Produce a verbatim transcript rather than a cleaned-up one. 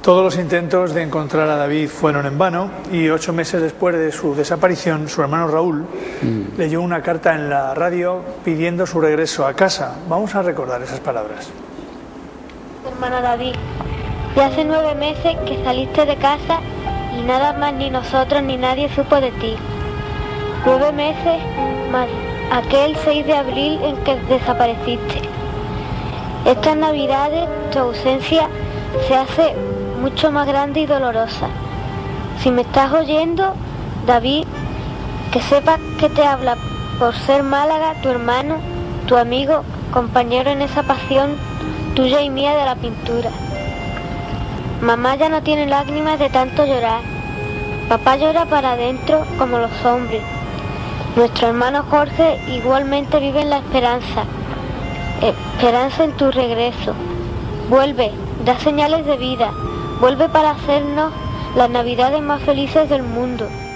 Todos los intentos de encontrar a David fueron en vano y ocho meses después de su desaparición, su hermano Raúl mm. leyó una carta en la radio pidiendo su regreso a casa. Vamos a recordar esas palabras. Hermano David, ya hace nueve meses que saliste de casa y nada más ni nosotros ni nadie supo de ti. Nueve meses más aquel seis de abril en que desapareciste. Estas navidades tu ausencia se hace mucho más grande y dolorosa. Si me estás oyendo, David, que sepas que te habla por ser Málaga, tu hermano, tu amigo, compañero en esa pasión tuya y mía de la pintura. Mamá ya no tiene lágrimas de tanto llorar. Papá llora para adentro como los hombres. Nuestro hermano Jorge igualmente vive en la esperanza. Esperanza en tu regreso. Vuelve, da señales de vida. Vuelve para hacernos las navidades más felices del mundo.